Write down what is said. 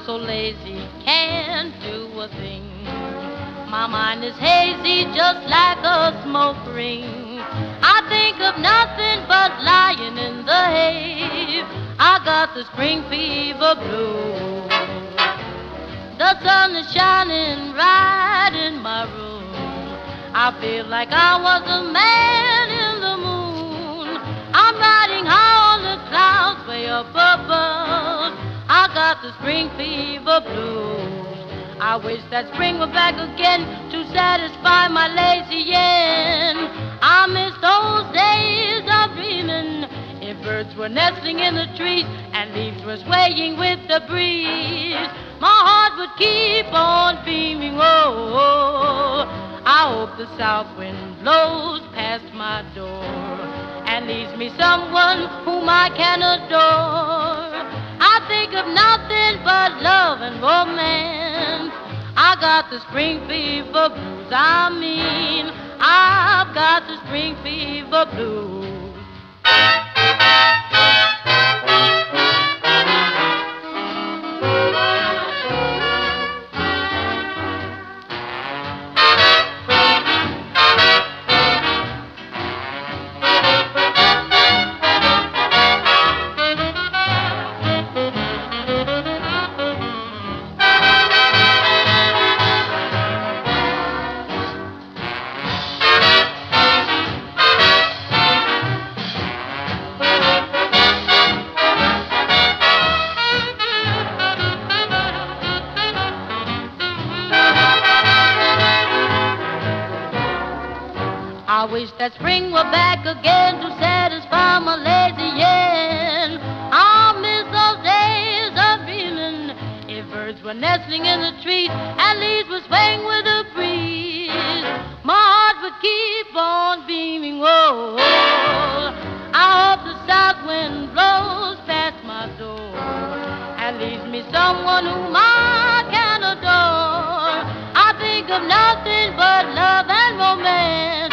so lazy, can't do a thing. My mind is hazy, just like a smoke ring. I think of nothing but lying in the hay. I got the spring fever blues. The sun is shining right in my room. I feel like I was a man in the moon. I'm riding high on the clouds way up above. I got the spring fever blues. I wish that spring were back again to satisfy my lazy yen. I miss those days of dreaming. If birds were nestling in the trees and leaves were swaying with the breeze, my heart would keep on beaming. Oh, oh. I hope the south wind blows past my door and leaves me someone whom I can adore. I think of nothing but love and romance. I got the spring fever blues. I mean, I've got the spring fever blues. I wish that spring were back again to satisfy my lazy yen. I miss those days of dreaming. If birds were nestling in the trees and leaves were swaying with the breeze, my heart would keep on beaming. Whoa, I hope the south wind blows past my door and leaves me someone whom I can adore. I think of nothing but love and romance.